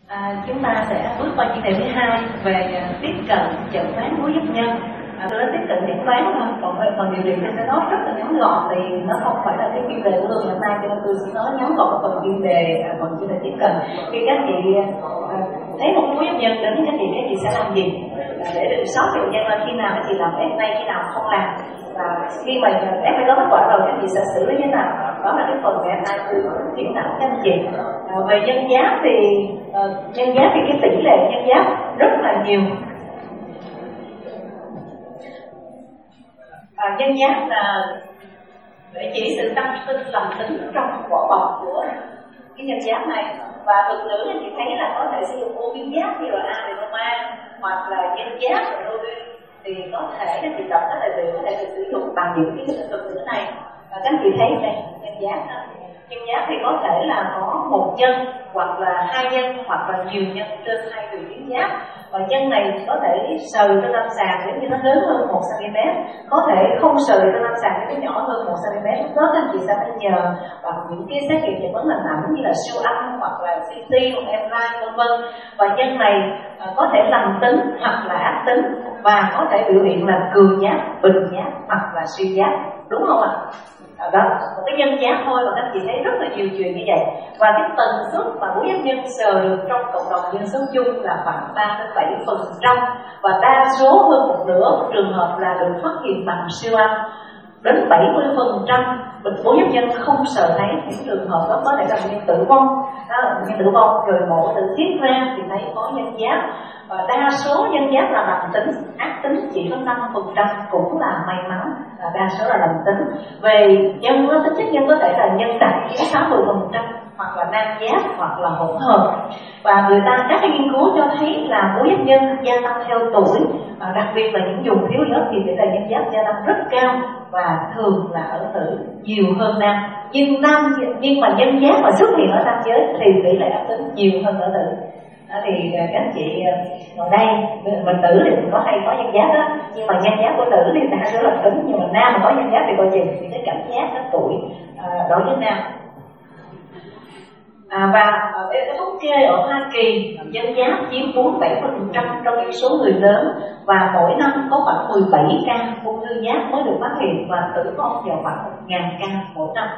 Chúng ta sẽ bước qua chuyên đề thứ hai về tiếp cận chẩn đoán bú giáp nhân. Tôi đã tiếp cận chẩn đoán thôi, còn về phần điều trị tôi sẽ nói rất là ngắn gọn vì nó không phải là cái chuyên đề của tôi hôm nay, cho nên tôi sẽ nói ngắn gọn phần chuyên đề tiếp cận. Khi các chị thấy một bú giáp nhân đến với các chị sẽ làm gì để định sót cho bệnh nhân là khi nào các chị làm ép tay, khi nào không làm, và khi mà ép phải có kết quả rồi các chị sẽ xử lý như thế nào. Đó là cái phần về ai tư triển lãm các anh chị. Về nhân giáp thì cái tỷ lệ nhân giáp rất là nhiều. Nhân giáp là để chỉ sự tăng tinh lành tính trong vỏ bọc của cái nhân giáp này, và thực nữ thì chị thấy là có thể sử dụng ô biến giáp như là adenoma hoặc là nhân giáp và thì có thể là chị đọc các tài liệu có thể được sử dụng bằng những cái thực nữ này. Và các chị thấy đây nhân giáp đó. Nhân giáp thì có thể là có một nhân hoặc là hai nhân hoặc là nhiều nhân trên hai đường tuyến giáp, và nhân này có thể sờ trên lâm sàng nếu như nó lớn hơn 1 cm, có thể không sờ trên lâm sàng nếu nó nhỏ hơn 1 cm. Lúc đó các chị sẽ phải nhờ bằng những cái xét nghiệm chẩn đoán hình ảnh như là siêu âm hoặc là CT hoặc MRI vân vân. Và nhân này có thể lành tính hoặc là ác tính, và có thể biểu hiện là cường giáp, bình giáp hoặc là suy giáp, đúng không ạ? Đó, một cái nhân giáp thôi mà các chị thấy rất là nhiều chuyện như vậy. Và cái tần suất mà bú giáp nhân sờ được trong cộng đồng dân số chung là khoảng 3-7%, và đa số hơn một nửa trường hợp là được phát hiện bằng siêu âm. Đến 70% bú giáp nhân không sờ thấy, những trường hợp đó có thể là nhân tử vong. Đó là nhân tử vong rồi mổ tự thiết ra thì thấy có nhân giáp. Và đa số nhân giáp là lành tính, ác tính chỉ có 5% cũng là may mắn, đa số là lành tính. Về nhân, tính chất nhân có thể là nhân đặc chiếm 60%, hoặc là nam giáp hoặc là hỗn hợp. Và các cái nghiên cứu cho thấy là bú giáp nhân gia tăng theo tuổi, đặc biệt là những vùng thiếu iốt thì tỷ lệ nhân giáp gia tăng rất cao, và thường là ở nữ nhiều hơn nam. Nhưng mà nhân giáp mà xuất hiện ở nam giới thì tỷ lệ ác tính nhiều hơn ở nữ. Thì các chị ngồi đây mình nữ thì mình có hay có nhân giáp đó, nhưng mà nhân giáp của nữ thì đa số là tính, nhưng mà nam mà có nhân giáp thì coi chừng thì cái cảm giác cái tuổi đối với nam. Và đây có thống kê ở Hoa Kỳ, nhân giáp chiếm 47% trong dân số người lớn, và mỗi năm có khoảng 17 ca ung thư giáp mới được phát hiện và tử vong vào khoảng 1.000 ca mỗi năm.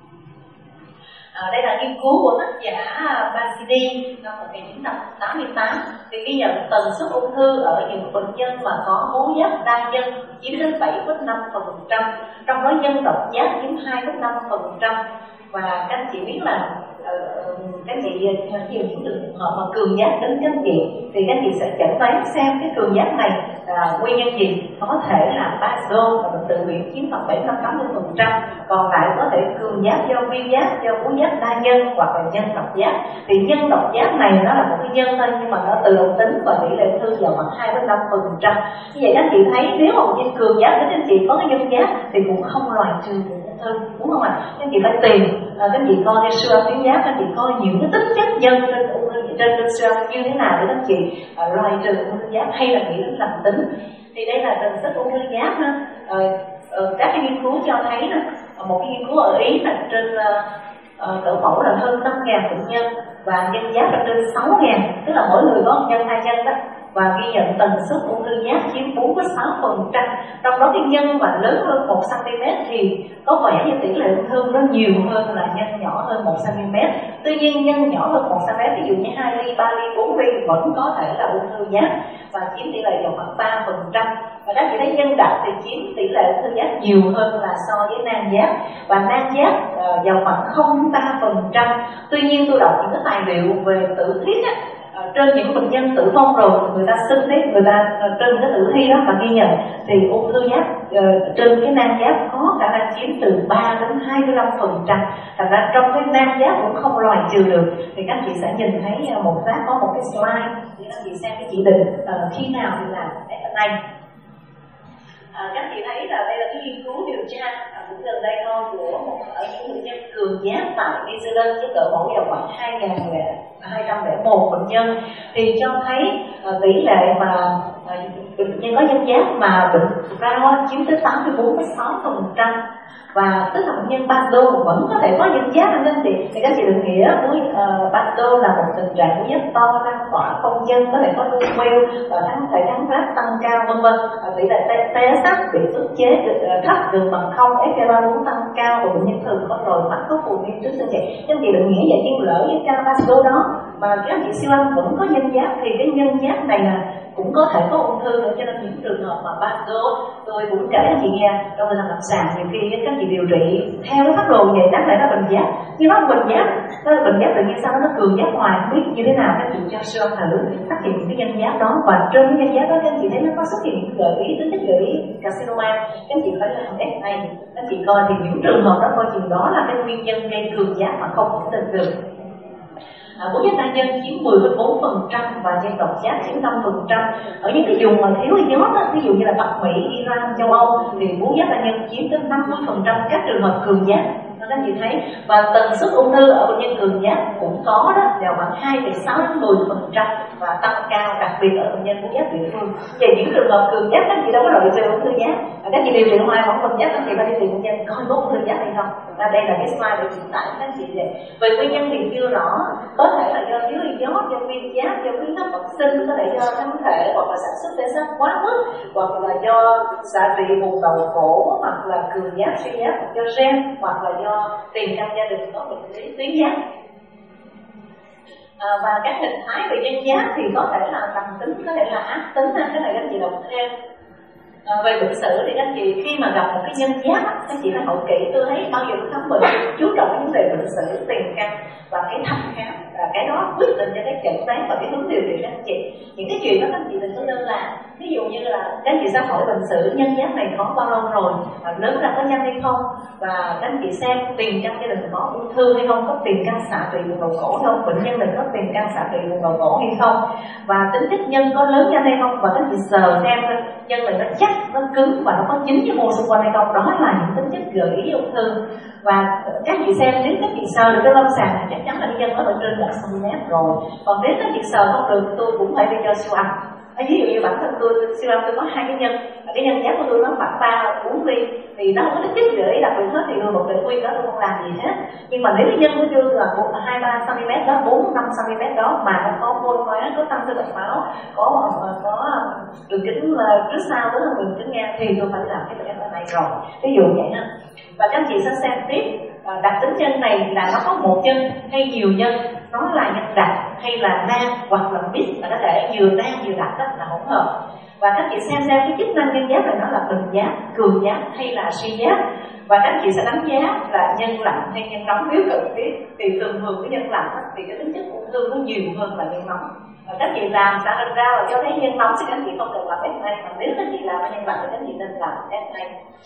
Đây là nghiên cứu của tác giả Basidi năm 1988, thì ghi nhận tần suất ung thư ở những bệnh nhân mà có bú giáp đa nhân chiếm đến 7,5%, trong đó nhân độc giáp chiếm 2,5%. Và các anh chị biết là các chị nhiều những trường hợp mà cường giáp đến các chị thì các chị sẽ chẩn đoán xem cái cường giáp này nguyên nhân gì. Có thể là Bazo và bệnh tự miễn chiếm khoảng 75-80%, còn lại có thể cường giáp do viêm giáp, do bú giáp đa nhân hoặc là nhân độc giáp. Thì nhân độc giáp này nó là một cái nhân thôi, nhưng mà nó tự động tính và tỷ lệ ung thư vào khoảng 2,5%. Như vậy các chị thấy nếu mà một nhân cường giáp đến các chị có cái nhân giáp thì cũng không loại trừ được ung thư, đúng không ạ? Các chị phải tìm, các chị coi cái siêu âm tuyến giáp, các chị coi những cái tính chất nhân trên siêu âm như thế nào để các chị loại trừ ung thư giáp hay là nghĩ đến lành tính. Thì đây là tần suất ung thư giáp ha. Các cái nghiên cứu cho thấy là một cái nghiên cứu ở Ý là trên cỡ mẫu là hơn 5.000 bệnh nhân, và nhân giáp là trên 6.000, tức là mỗi người có một nhân hai nhân đó, và ghi nhận tần suất ung thư giáp chiếm 4,6%. Trong đó cái nhân mà lớn hơn 1 cm thì có vẻ như tỷ lệ ung thư nó nhiều hơn là nhân nhỏ hơn 1 cm. Tuy nhiên nhân nhỏ hơn 1 cm, ví dụ như 2 ly, 3 ly, 4 ly vẫn có thể là ung thư giáp và chiếm tỷ lệ vào khoảng 3%. Và các chị thấy nhân đặc thì chiếm tỷ lệ ung thư giáp nhiều hơn là so với nam giáp, và nam giáp vào khoảng 0,3%. Tuy nhiên tôi đọc những cái tài liệu về tử thiết á, trên những bệnh nhân tử vong rồi người ta xin tiếp, người ta trên cái tử thi đó và ghi nhận thì ung thư giáp trên cái nam giáp có khả năng chiếm từ 3 đến 25%. Thành ra trong cái nam giáp cũng không loại trừ được. Thì các chị sẽ nhìn thấy một phát có một cái slide để các chị xem cái chỉ định khi nào thì làm cái này. Các chị thấy là đây là cái nghiên cứu điều tra cũng gần đây thôi của ở những bệnh nhân cường giáp tại New Zealand với cỡ mẫu vào khoảng 2.000 người. 201 bệnh nhân thì cho thấy tỷ lệ mà bệnh nhân có nhân giáp mà bệnh rau chiếm tới 84,6%. Và tức là bệnh nhân Bardo vẫn có thể có nhân giáp anh chị. Thì các chị đừng nghĩa với Bardo là một tình trạng của giáp to, lan tỏa không nhân, có thể có nuôi queo và kháng phát tăng cao vân vân. Tỷ lệ té sắt bị ức chế thấp đường bằng không, FeNO cũng tăng cao và bệnh nhân thường có rồi mắc có phù viêm trước xương vậy. Các chị đừng nghĩa vậy, nhưng lỡ với ca Bardo đó mà các chị siêu âm vẫn có nhân giáp thì cái nhân giáp này là cũng có thể có ung thư nữa. Cho nên những trường hợp mà Bardo tôi cũng kể các chị nghe trong thời gian lâm sàng nhiều khi các chị điều trị theo cái phác đồ vậy đáng lẽ nó bệnh giáp, nhưng nó bệnh giáp, nó bệnh giáp tự nhiên sao nó cường giáp ngoài không biết như thế nào. Các chị cho siêu âm thử phát hiện những cái nhân giáp đó, và trên cái nhân giáp đó các chị thấy nó có xuất hiện những gợi ý tính chất gợi ý carcinoma, các chị phải làm FA, các chị coi thì những trường hợp đó coi chừng đó là cái nguyên nhân gây cường giáp mà không thể tin được. Bú giáp đa nhân chiếm 10,4% và dân tộc giáp chiếm 5%. Ở những cái vùng mà thiếu iốt á, ví dụ như là Bắc Mỹ, Iran, châu Âu thì bú giáp đa nhân chiếm tới 50% các trường hợp cường giáp. Các chị thấy, và tần suất ung thư ở bệnh nhân cường giáp cũng có đó, đều khoảng 2,6 đến 10% và tăng cao, đặc biệt ở bệnh nhân bú giáp địa phương. Về những trường hợp cường giáp các chị đâu có loại trừ ung thư giáp, các chị điều trị ngoài vẫn cường giáp, các chị phải đi tìm bệnh nhân coi có ung thư giáp hay không. Và đây là cái slide để truyền tải các chị về. Về nguyên nhân thì chưa rõ, có thể là do thiếu iốt, do viêm giáp, do huyết áp bẩm sinh, có thể do kháng thể hoặc là sản xuất tế sát quá mức, hoặc là do xạ trị vùng đầu cổ, hoặc là cường giáp, suy giáp, do gen, hoặc là do tiền căn gia đình có bệnh lý tuyến giáp. Và các hình thái về nhân giáp thì có thể là lành tính, có thể là ác tính, cái này các chị đọc thêm. Về bệnh sử thì các chị khi mà gặp một cái nhân giáp các chị phải hậu kỹ. Tôi thấy bao giờ khám bệnh chú trọng vấn đề bệnh sử, tiền căn và cái thăm khám, và cái đó quyết định cho cái chẩn đoán và cái hướng điều trị các chị. Những cái chuyện đó các chị đừng có đơn giản. Ví dụ như là các chị sẽ hỏi bệnh sử nhân giáp này có bao lâu rồi, lớn ra có nhanh hay không, và các chị xem tiền căn gia đình có ung thư hay không, có tiền căn xạ trị vùng đầu cổ không, bệnh nhân này có tiền căn xạ trị vùng đầu cổ hay không, và tính chất nhân có lớn nhanh hay không, và các chị sờ xem nhân này nó chắc, nó cứng và nó có chín cái mô xung quanh hay không. Đó là những tính chất gợi ý ung thư. Và các chị xem nếu các chị sờ được cái lâm sàng thì chắc chắn là cái nhân nó ở trên 1 cm rồi. Còn nếu các chị sờ không được tôi cũng phải đi cho siêu âm. Ví dụ như bản thân tôi siêu âm tôi có 2 cái nhân, cái nhân giáp của tôi nó khoảng 3-4 ly thì nó không có tính chất gợi ý đặc biệt hết, thì một cái nguyên đó tôi không làm gì hết. Nhưng mà nếu cái nhân của tôi là 2-3 cm đó, 4-5 cm đó mà nó có vôi hóa, có tăng sinh mạch máu, có đường kính trước sau đó là đường kính ngang thì tôi phải làm cái bệnh nhân này rồi. Ví dụ vậy ha. Và các chị sẽ xem tiếp đặc tính nhân này là nó có một nhân hay nhiều nhân, nó là nhân đặc hay là nam hoặc là mix, là có thể vừa nam vừa đặc, đó là hỗn hợp. Và các chị xem cái chức năng nhân giáp này nó là bình giáp, cường giáp hay là suy giáp. Và các chị sẽ đánh giá là nhân lạnh hay nhân nóng nếu cần thiết. Thì thường cái nhân lạnh thì cái tính chất ung thư nó nhiều hơn là nhân nóng. Và các chị làm xạ hình ra là cho thấy nhân nóng thì các chị không cần làm FA, mà nếu các chị làm nhân lạnh thì các chị nên làm FA.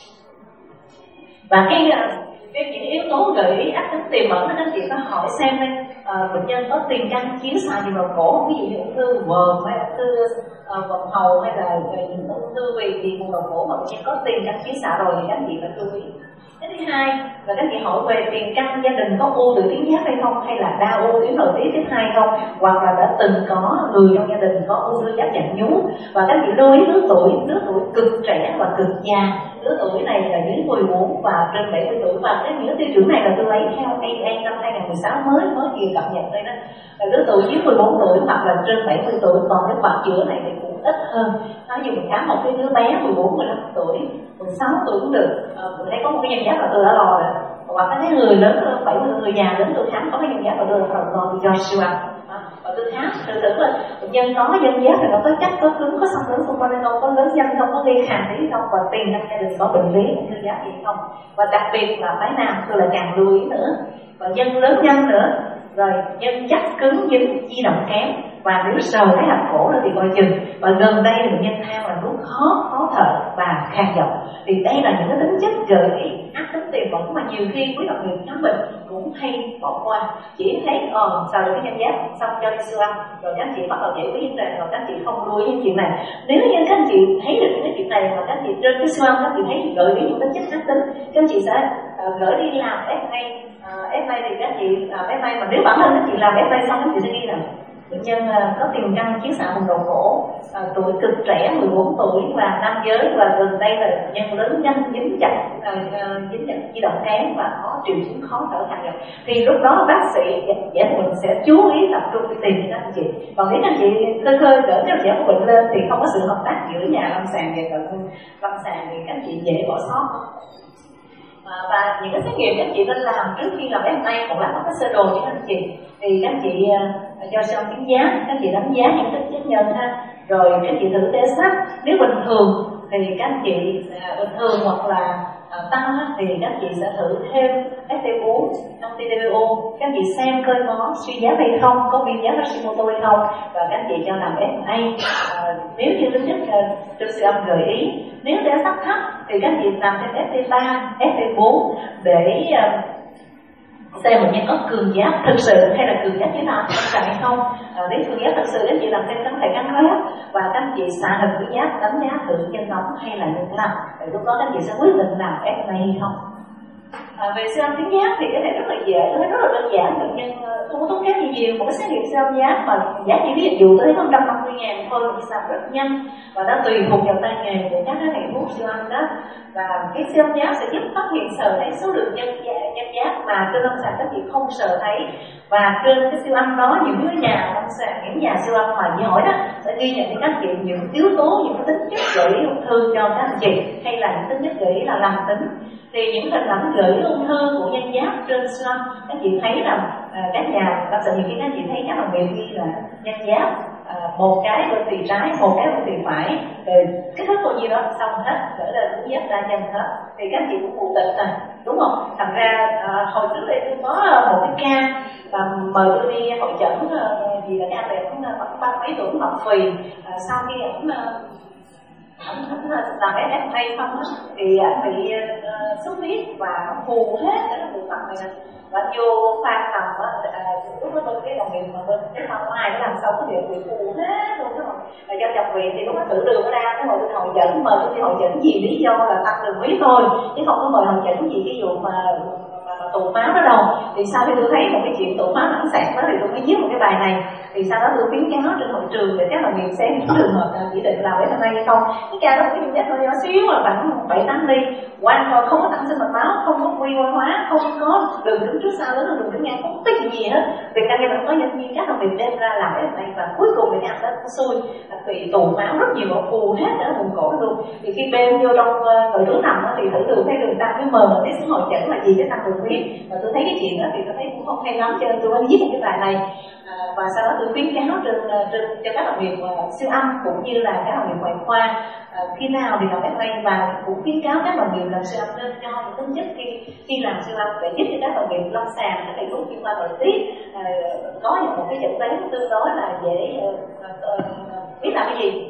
Và những yếu tố gợi ý ác tính tiềm ẩn đó các chị có hỏi xem đây, bệnh nhân có tiền căn chiếu xạ vùng đầu cổ, ví dụ như ung thư vòm hay ung thư vòng hầu hay là những ung thư vì vùng đầu cổ mà bệnh nhân có tiền căn chiếu xạ rồi thì các chị phải chú ý. Cái thứ hai là các chị hỏi về tiền căn gia đình có u từ tuyến giáp hay không, hay là đa u tuyến nội tiết tuyến 2 không, hoặc là đã từng có người trong gia đình có ung thư giáp dạng nhú. Và các chị lưu ý lứa tuổi cực trẻ và cực già. Lứa tuổi này là dưới 14 và trên 70 tuổi, và cái những tiêu chuẩn này là tôi lấy theo AA năm 2016 mới vừa cập nhật đây đó. Lứa tuổi dưới 14 tuổi hoặc là trên 70 tuổi, còn cái khoảng giữa này thì cũng ít hơn. Ví dụ mình khám một cái đứa bé 14-15 tuổi, 16 tuổi cũng được, mình thấy có một cái nhân giáp là tôi đã lo rồi. Hoặc cái người lớn hơn 70, người già đến tôi khám có cái nhân giáp là tôi đã lo đi cho siêu âm. Và tôi khám tự tưởng là bệnh nhân có nhân giáp thì nó có chắc, có cứng, có song lớn xung quanh hay không, có lớn nhanh không, có gây hàn lý không, và tiền căn gia đình có bệnh lý ung thư giáp gì không. Và đặc biệt là phái nam tôi lại càng lưu ý nữa, và nhân lớn nhanh nữa, rồi nhân chắc cứng dính di động kém, và nếu sờ cái hạch cổ đó thì coi chừng. Và gần đây bệnh nhân than là nuốt khó thở và khàn giọng. Thì đây là những cái tính chất gợi ý ác tính tiềm ẩn mà nhiều khi quý đồng nghiệp khám bệnh cũng hay bỏ qua, chỉ thấy sờ được cái nhân giáp xong cho đi siêu âm rồi các chị bắt đầu giải quyết vấn đề, rồi các chị không lưu ý những chuyện này. Nếu như các chị thấy được cái chuyện này mà các chị trên cái siêu âm các chị thấy gợi ý những tính chất ác tính, các chị sẽ gửi đi làm FA FA thì các chị FA mà nếu bản thân các chị làm FA xong các chị sẽ ghi là bệnh nhân có tiền căn chiếu xạ vùng đầu cổ, tuổi cực trẻ 14 tuổi và nam giới, và gần đây là bệnh nhân lớn nhanh dính chặt di động kém và có triệu chứng khó thở hàng ngày. Thì lúc đó bác sĩ giải phẫu bệnh sẽ chú ý tập trung đi tìm các anh chị. Còn nếu các chị khơi cỡ nếu giải phẫu bệnh lên thì không có sự hợp tác giữa nhà lâm sàng và cận lâm sàng thì các chị dễ bỏ sót. Và những cái xét nghiệm các chị nên làm trước khi làm FA, một là có cái sơ đồ với các chị, thì các chị cho xong đánh giá, các chị đánh giá những cái chất nhân ha, rồi các chị thử test sách. Nếu bình thường thì các chị bình thường hoặc là tăng thì các chị sẽ thử thêm FT4, anti-DPO, các chị xem coi có suy giáp hay không, có viêm giáp Hashimoto hay không, và các chị cho làm FA. Nếu như tính chất trên siêu âm gợi ý, nếu đã sắc thấp thì các chị làm thêm FT3, FT4 để xem bệnh nhân có cường giáp thực sự hay là cường giáp thế nào hay không. Nếu cường giáp thực sự các chị làm thêm kháng thể kháng huyết và các chị xạ hình huyết giáp đánh giá thử trên nóng hay là ngược lại, thì lúc đó các chị sẽ quyết định làm FA hay không. Về siêu âm tuyến giáp thì cái này rất là dễ, tôi thấy rất là đơn giản, bệnh nhân không có tốn kém gì nhiều, một cái xét nghiệm siêu âm giáp mà giá chỉ ví dụ tôi thấy 150.000 thôi, thì sao rất nhanh và nó tùy thuộc vào tay nghề của các thầy thuốc siêu âm đó. Và cái siêu âm giáp sẽ giúp phát hiện sờ thấy số lượng nhân giáp mà trên lâm sàng các chị không sờ thấy, và trên cái siêu âm đó những cái nhà lâm sàng, những nhà siêu âm mà giỏi đó sẽ ghi nhận cho các chị những yếu tố, những cái tính chất gợi ý ung thư cho các anh chị, hay là những tính chất gợi ý là lành tính. Thì những hình ảnh gợi ý ung thư của nhân giáp trên siêu âm các chị thấy là các nhà lâm sàng nhiều khi các chị thấy các đồng nghiệp ghi là nhân giáp một cái bên tì trái, một cái bên tì phải, rồi cái thức bao nhiêu đó xong hết, trở lên cũng giáp đa nhân hết, thì các chị cũng phụ tịch này, đúng không? Thành ra hồi trước đây tôi có một cái ca và mời tôi đi hội chẩn vì là cái anh này cũng ba mấy tuổi mập phì, sau khi ảnh làm FA xong thì anh bị xuất huyết và phù hết cái vùng mặt này, và vô pha tầm lúc đó bên cái đồng nghiệp mà bên cái phòng ngoài nó làm xong cái việc bị phù hết luôn đó, và cho nhập viện thì lúc đó thử đường ra cái hội hội chẩn, mời tôi đi hội chẩn gì lý do là tăng đường huyết thôi, chứ không có mời hội chẩn gì ví dụ mà tụ máu đó đâu. Thì sau khi tôi thấy một cái chuyện tụ máu nặng sạc đó thì tôi mới viết một cái bài này. Thì sau đó tôi khuyến cáo trên hội trường để các đồng nghiệp xem những trường hợp chỉ định làm FA hay không. Cái ca đó cái dung giác hơi nhỏ xíu là khoảng 7-8 ly, hoàn toàn không có tăng sinh mạch máu, không có quy mô hóa, không có đường kính trước sau lớn hơn đường kính ngang, không có cái gì hết. Vì ca này có nhân viên các đồng nghiệp đem ra làm FA và cuối cùng thì anh đã xui bị tụ máu rất nhiều, phù hết ở vùng cổ luôn. Thì khi bên vô trong nội trú nằm thì thử đường thấy đường tăng cái mờ cái số hội chẩn là gì để tăng đường huyết. Và tôi thấy cái chuyện đó thì tôi thấy cũng không hay lắm, cho nên tôi mới viết một cái bài này. Và sau đó tôi khuyến cáo cho các đồng nghiệp siêu âm cũng như là các đồng nghiệp ngoại khoa khi nào thì làm FA, và cũng khuyến cáo các đồng nghiệp làm siêu âm nên cho những tính chất khi làm siêu âm để giúp cho các đồng nghiệp lâm sàng, các thầy thuốc chuyên khoa nội tiết có một cái chẩn đoán tương đối là dễ biết làm cái gì.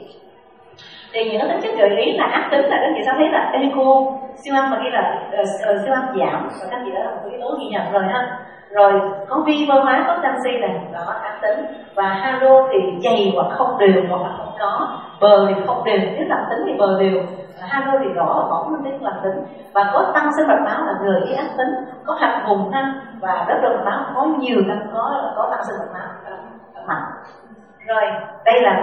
Thì những tính chất gợi ý là ác tính là các chị sẽ thấy là echo siêu âm mà ghi là siêu âm giảm, và các chị đã là một yếu tố ghi nhận rồi ha. Rồi có vi mô hóa, có canxi này, đó ác tính. Và halo thì dày hoặc không đều hoặc là không có, bờ thì không đều, nếu lành tính thì bờ đều, halo thì rõ bỏng nên lành tính. Và có tăng sinh mạch máu là gợi ý ác tính, có hạch vùng ha, và đất đường máu có nhiều năm có tăng sinh mạch máu mạnh. Rồi đây là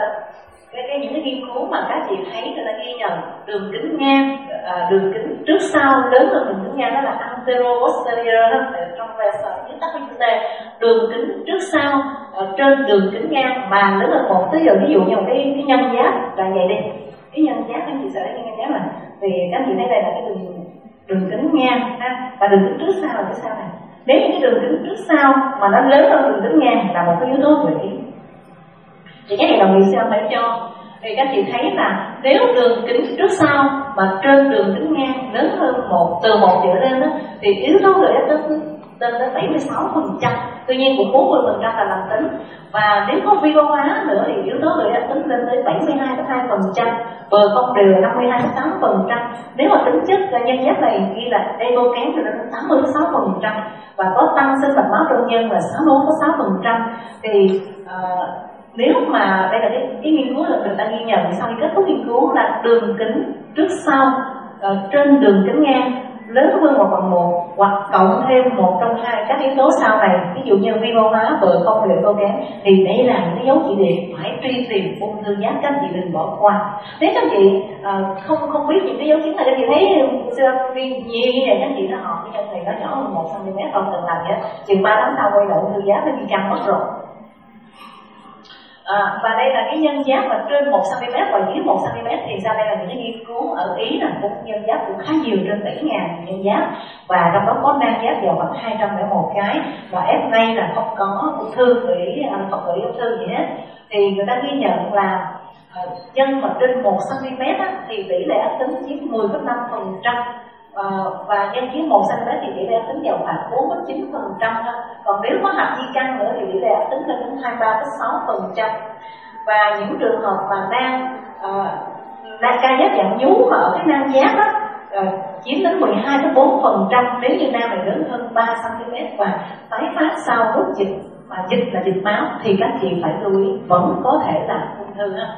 những cái nghiên cứu mà các chị thấy người ta ghi nhận đường kính ngang, đường kính trước sau lớn hơn đường kính ngang, đó là anteroposterior trong về sở viết tắt viết tê, đường kính trước sau trên đường kính ngang mà lớn hơn một. Ví dụ như một cái nhân giáp là vậy đi, cái nhân giáp các chị sẽ thấy nhân giáp này, thì các chị thấy đây là cái đường kính ngang ha, và đường kính trước sau là cái sau này. Nếu những cái đường kính trước sau mà nó lớn hơn đường kính ngang là một cái yếu tố gợi ý. Thì cái này đồng nghiệp siêu phải cho. Thì các chị thấy là nếu đường kính trước sau mà trên đường kính ngang lớn hơn từ 1 trở lên đó, thì yếu tố gợi ý lên đến 76%. Tuy nhiên cũng 40% là lành tính. Và nếu có vi mô hóa nữa thì yếu tố gợi ý tính lên tới 72,2%, bờ không đều là 52,8%. Nếu mà tính chất nhân giáp này ghi là echo kém thì lên đến 80,6%, và có tăng sinh mạch máu trong nhân là 61,6%. Thì nếu mà đây là cái nghiên cứu là người ta ghi nhận sau khi kết thúc nghiên cứu là đường kính trước sau trên đường kính ngang lớn hơn 1 bằng 1 hoặc cộng thêm một trong hai các yếu tố sau này, ví dụ như vi mô hóa, bờ không, liệu tô kém, thì đây là những cái dấu chỉ định phải truy tìm ung thư giáp, các anh chị đừng bỏ qua. Nếu các anh chị không biết những cái dấu chứng này, các chị thấy nhiều như vậy, các anh chị nó họ cái nhân này nó nhỏ hơn 1 cm, không cần làm hết, chừng 3 tháng sau quay lại ung thư giáp nó đi căng mất rồi. Và đây là cái nhân giáp mà trên 1 cm và dưới 1 cm thì ra đây là những cái nghiên cứu ở Ý là cũng nhân giáp cũng khá nhiều, trên 7.000 nhân giáp, và trong đó có nang giáp vào khoảng 201 cái, và FA là không có ung thư không gợi ung thư gì hết. Thì người ta ghi nhận là nhân mà trên 1 cm thì tỷ lệ ác tính chiếm 10,5%. Và nhân dưới 1 cm thì tỷ lệ ác tính vào khoảng 4,9%. Còn nếu có hạt di căn nữa thì tỷ lệ ác tính lên đến 23,6%. Và những trường hợp mà ca giáp dạng nhú mà ở cái nang giáp á, chiếm đến 12,4% nếu như nam này lớn hơn 3 cm và tái phát sau đốt dịch, mà dịch là dịch máu, thì các chị phải lưu ý vẫn có thể là ung thư đó.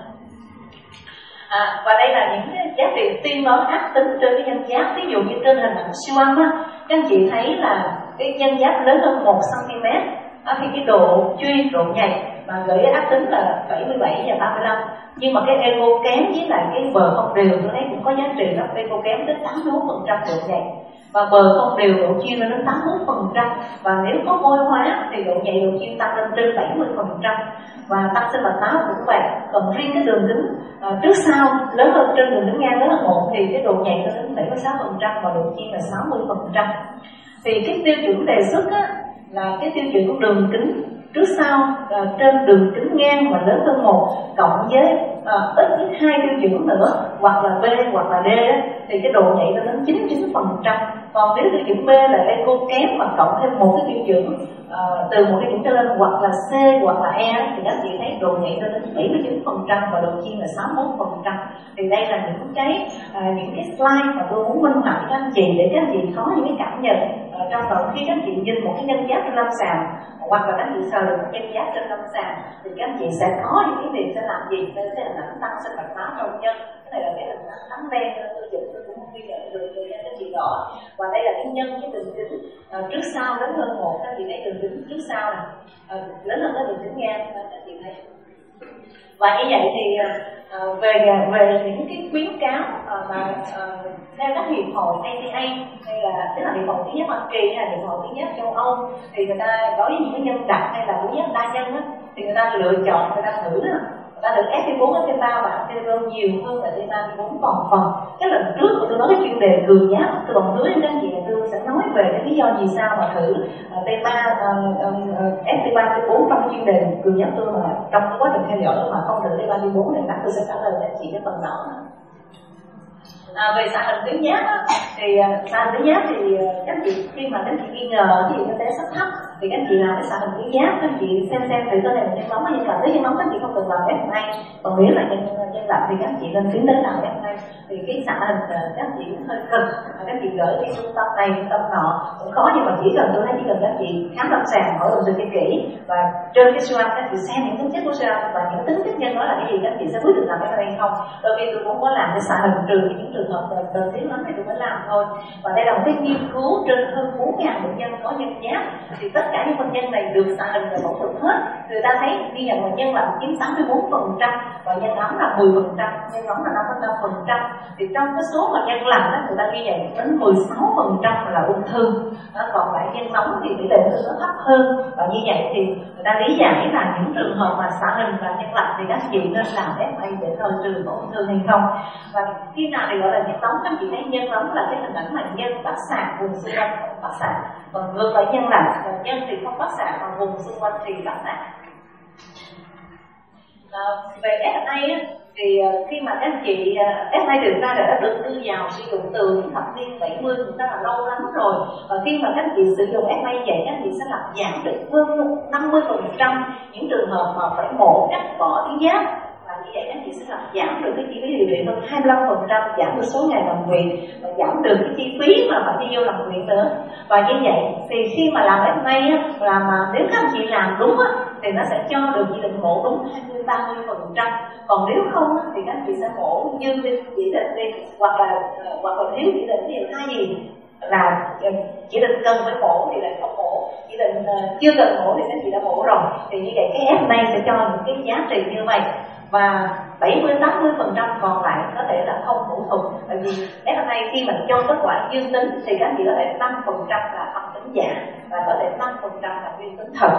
Và đây là những cái giá trị tiên đoán ác tính trên cái nhân giáp. Ví dụ như trên hình ảnh siêu âm á, các anh chị thấy là cái nhân giáp lớn hơn 1 cm thì cái độ chuyên, độ nhạy mà gợi ác tính là 77 và 35, nhưng mà cái echo kém với lại cái bờ không đều tôi thấy cũng có giá trị đó, echo kém đến 81% độ nhạy, và bờ không đều độ chuyên lên đến 81%, và nếu có vôi hóa thì độ nhạy, độ chuyên tăng lên trên 70%, và tăng sinh mạch máu cũng vậy. Còn riêng cái đường kính trước sau lớn hơn, trên đường kính ngang lớn hơn 1 thì cái độ nhạy lên đến 76% và độ chuyên là 60%. Thì cái tiêu chuẩn đề xuất á, là cái tiêu chuẩn đường kính trước sau trên đường kính ngang và lớn hơn 1 cộng với ít nhất 2 tiêu chuẩn nữa, hoặc là B hoặc là D á, thì cái độ nhạy lên đến 99%. Còn nếu tiêu chuẩn B là echo kém mà cộng thêm một cái tiêu chuẩn từ một cái chuẩn trở lên, hoặc là C hoặc là E, thì các chị thấy độ nhạy lên đến 79% và độ chuyên là 61%. Thì đây là những cái slide mà tôi muốn minh họa cho các anh chị để các anh chị có những cái cảm nhận trong đầu khi các anh chị nhìn một cái nhân giáp trên lâm sàng, hoặc là các anh chị sờ được một nhân giáp trên lâm sàng, thì các anh chị sẽ có những cái việc sẽ làm gì. Đây sẽ là hình ảnh tăng sinh mạch máu trong nhân, cái này là cái hình ảnh tấm đen tôi dùng tôi cũng không ghi nhận được cho các anh chị rõ. Và đây là cái nhân cái đường kính trước sau lớn hơn 1, các anh chị thấy đường kính trước sau này lớn hơn cái đường kính ngang, các anh chị thấy. Và như vậy thì về những cái khuyến cáo mà theo các hiệp hội ATA hay là tức là hiệp hội tuyến giáp Hoa Kỳ hay là hiệp hội tuyến giáp châu Âu, thì người ta đối với những cái nhân đặc hay là tuyến giáp đa nhân á, thì người ta lựa chọn, người ta thử người ta được FT4, FT3 và FT4 nhiều hơn là FT4 phần. Cái lần trước mà tôi nói cái chuyên đề cường giáp, tôi còn hứa với các anh chị là tôi sẽ nói về cái lý do vì sao mà thử T3, FT3, T4 trong cái chuyên đề cường giáp tôi, mà trong cái quá trình theo dõi mà không thử T3, T4 này tôi sẽ trả lời cho anh chị cái phần đó. Về xạ hình tuyến giáp thì xạ hình tuyến giáp thì các chị khi mà các chị nghi ngờ ví dụ như tế sắc thấp thì các chị làm cái xạ hình tuyến giáp, các chị xem thử coi này là nhân bóng hay nhân lạnh. Nếu nhân bóng các chị không cần làm FA, còn nếu là nhân lạnh thì các chị nên tiến đến làm FA. Thì cái xạ hình các chị cũng hơi cực, các chị gửi cái trung tâm này trung tâm nọ cũng có, nhưng mà chỉ cần tôi thấy chỉ cần các chị khám lâm sàng hỏi đồng sự kỹ và trên cái siêu âm các chị xem những tính chất của siêu âm và những tính chất nhân đó là cái gì, các chị sẽ quyết định làm FA hay không. Đôi khi tôi cũng có làm cái xạ hình trừ những trường hợp cần thiết lắm thì tôi mới làm thôi. Và đây là một cái nghiên cứu trên hơn 4.000 bệnh nhân có nhân giáp, thì tất cả những bệnh nhân này được xạ hình và phẫu thuật hết. Người ta thấy ghi nhận là nhân lạnh chiếm 64% và nhân ấm là 10%, nhân nóng là 5,5%. Thì trong cái số mà nhân lạnh đó, người ta ghi nhận đến 16% là ung thư. Còn lại nhân nóng thì tỷ lệ ung thư nó thấp hơn. Và như vậy thì người ta lý giải là những trường hợp mà xạ hình và nhân lạnh thì các chị nên làm FA để thời trừ có ung thư hay không. Và khi nào thì gọi là nhân nóng, các chị thấy nhân nóng là cái hình ảnh mà nhân bắt xạ vùng xung quanh không bắt xạ, còn ngược lại nhân lạnh là nhân thì không bắt xạ còn vùng xung quanh thì bắt xạ. Về FA thì khi mà các chị FA được ra đã được đưa vào sử dụng từ những thập niên 70, cũng rất là lâu lắm rồi. Và khi mà các chị sử dụng FA vậy, các chị sẽ làm giảm được hơn 50% những trường hợp mà phải mổ cắt bỏ tuyến giáp. Và như vậy các chị sẽ làm giảm được cái chi phí điều trị hơn 25%, giảm được số ngày nằm viện và giảm được cái chi phí mà phải đi vô nằm viện nữa. Và như vậy thì khi mà làm FA là mà nếu các chị làm đúng thì nó sẽ cho được chỉ định mổ đúng 20-30%. Còn nếu không thì các chị sẽ mổ như chỉ định đi hoặc là thiếu chỉ định, ví dụ thay vì là chỉ định cần phải mổ thì lại không mổ, chỉ định chưa cần mổ thì các chị đã mổ rồi. Thì như vậy cái FNA sẽ cho những cái giá trị như vậy, và 70-80% còn lại có thể là không phẫu thuật. Bởi vì FNA khi mà cho kết quả dương tính thì các chị có thể 5% là âm tính giả và có thể 5% là dương tính thật.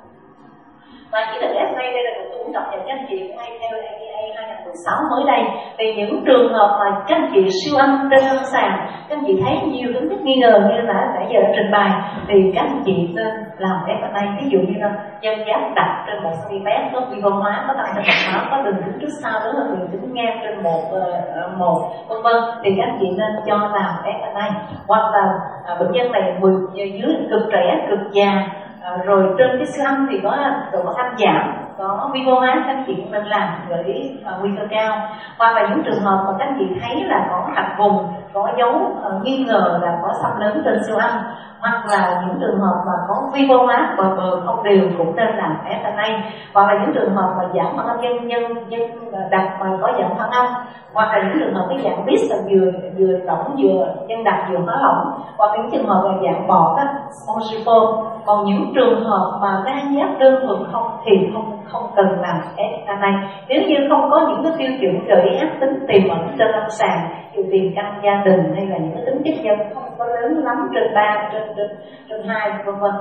Và chỉ định FNA đây là một cũng cập nhật các anh chị cũng hay theo ADA 2016 mới đây. Thì những trường hợp mà các anh chị siêu âm trên lâm sàng, các anh chị thấy nhiều tính chất nghi ngờ như là nãy giờ đã trình bày, thì các anh chị nên làm FNA. Ví dụ như là nhân giáp đặt trên 1 cm, có vi mô hóa, có tăng thêm mạch máu, có đường kính trước sau lớn hơn đường kính ngang trên 1 vân vân, thì các anh chị nên cho làm FNA. Hoặc là bệnh nhân này dưới cực trẻ, cực già, rồi trên cái siêu âm thì có độ âm giảm, có vi mô hóa, các anh chị nên làm với nguy cơ cao. Hoặc là những trường hợp mà các anh chị thấy là có hạch vùng, có dấu nghi ngờ là có xâm lấn trên siêu âm, hoặc là những trường hợp mà có vi mô hóa bờ không đều cũng nên làm FNA. Hoặc là những trường hợp mà giảm phản âm nhân đặt mà có giảm phản âm, hoặc là những trường hợp cái dạng BIS là vừa lỏng vừa nhân đặt vừa hóa lỏng, hoặc những trường hợp là dạng bọt á, spongiform. Còn những trường hợp mà đa giáp đơn thuần không thì không cần làm FNA. Nếu như không có những cái tiêu chuẩn gợi ác tính tiềm ẩn trên lâm sàng, như tiền căn gia đình hay là những cái tính chất nhân không có lớn lắm trên 3, trên 2 vân vân.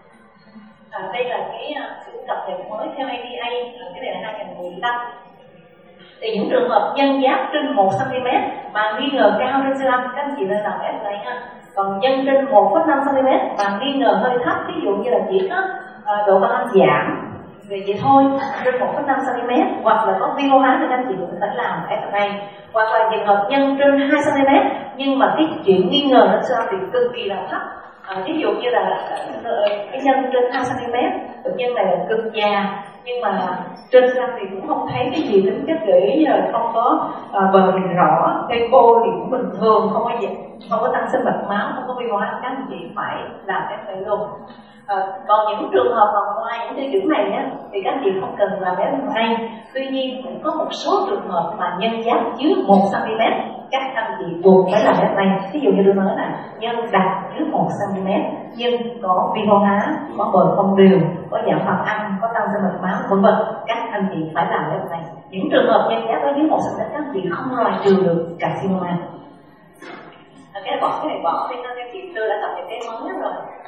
Đây là cái sự cập nhật mới theo ADA, cái này là 2015. Thì những trường hợp nhân giáp trên 1 cm mà nghi ngờ cao trên siêu âm, các anh chị nên làm FNA ha. Còn nhân trên 1,5 cm mà nghi ngờ hơi thấp, ví dụ như là chỉ có độ phản âm giảm về vậy thôi, trên 1,5 cm, hoặc là có vi mô hóa thì các anh chị cũng phải làm FNA. Hoặc là trường hợp nhân trên 2 cm nhưng mà cái chuyện nghi ngờ nó siêu âm thì cực kỳ là thấp. Ví dụ như là cái nhân trên 2 cm, bệnh nhân này là cực già nhưng mà trên siêu âm thì cũng không thấy cái gì tính chất gợi ý, không có bờ hình rõ, cây cô thì cũng bình thường, không có tăng sinh mạch máu, không có vi mô hóa, các anh chị phải làm FNA luôn. Còn những trường hợp mà ngoài những tiêu chuẩn này á, thì các anh chị không cần làm FNA. Tuy nhiên cũng có một số trường hợp mà nhân giáp dưới 1 cm các anh chị buộc phải làm FNA. Ví dụ như tôi nói là nhân đặt dưới 1 cm nhưng có vi mô hóa, có bờ không đều, có giảm phản âm, có tăng sinh mạch máu vân vân, các anh chị phải làm FNA. Những trường hợp nhân giáp ở dưới 1 cm các anh chị không loại trừ được carcinoma. Cái này bỏ thì các chị tôi đã tập những cái mới rồi.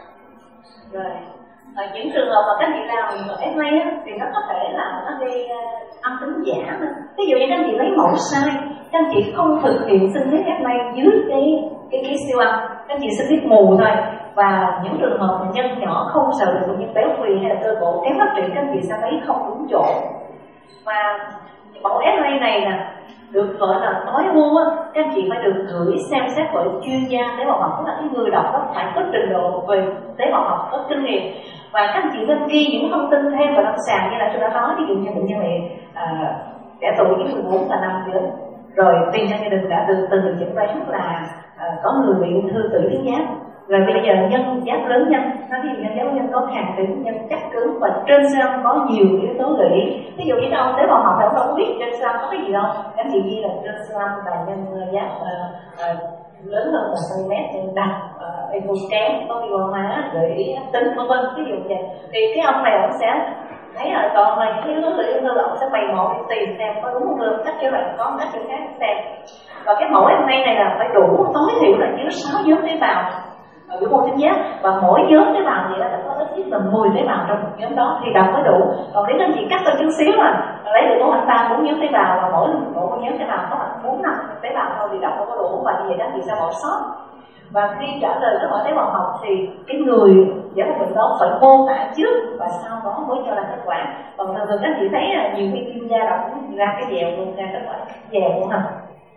Những trường hợp mà các anh chị làm FNA thì nó có thể là nó gây âm tính giả. Ví dụ như các anh chị lấy mẫu sai, các anh chị không thực hiện sinh thiết FNA dưới cái siêu âm, các anh chị sinh thiết mù thôi. Và những trường hợp mà nhân nhỏ không sợ được bệnh nhân béo phì hay là cơ bụng kém phát triển, các anh chị sẽ lấy không đúng chỗ. Và mẫu FNA này nè được gọi là nói mua, các anh chị phải được gửi xem xét bởi chuyên gia tế bào học, tức là cái người đọc đó phải có trình độ về tế bào học, có kinh nghiệm. Và các anh chị nên ghi những thông tin thêm vào lâm sàng như là tôi đã nói, ví dụ như bệnh nhân này trẻ tuổi dưới 14 là nam giới, rồi tiền căn gia đình đã từ chẩn đoán là có người bị ung thư tử tuyến giáp. Rồi bây giờ nhân giáp lớn nhân, nó ví dụ nhân giáp nhân có hàn tính, nhân chắc cứng và trên siêu âm có nhiều yếu tố gợi ý. Ví dụ như ông tế bào học thì ông đâu có biết trên siêu âm có cái gì đâu, các chị ghi là trên siêu âm là nhân giáp lớn hơn 1 cm, nhân đặt eco kém, có vi mô hóa, gợi ý ác tính vân vân. Ví dụ vậy thì cái ông này ông sẽ thấy là còn là những yếu tố gợi ý ung thư, ông sẽ bày mẫu để tìm xem có đúng không được, cách chữa bệnh có cách chữa khác xem. Và cái mẫu FNA này là phải đủ tối thiểu là dưới 6 nhóm tế bào ở cái mô tuyến giáp, và mỗi nhóm tế bào vậy là phải có ít nhất là 10 tế bào trong một nhóm đó thì đọc mới đủ. Còn nếu anh chị cắt ra chút xíu là lấy được có khoảng 3-4 nhóm tế bào và mỗi nhóm tế bào có khoảng 4-5 tế bào thôi thì đọc không có đủ, và như vậy các chị sẽ bỏ sót. Và khi trả lời câu hỏi tế bào học thì cái người giải phẫu bệnh đó phải mô tả trước và sau đó mới cho ra kết quả. Còn thường các chị thấy là nhiều khi chuyên gia đọc ra cái dèo luôn, ra kết quả dèo luôn hả?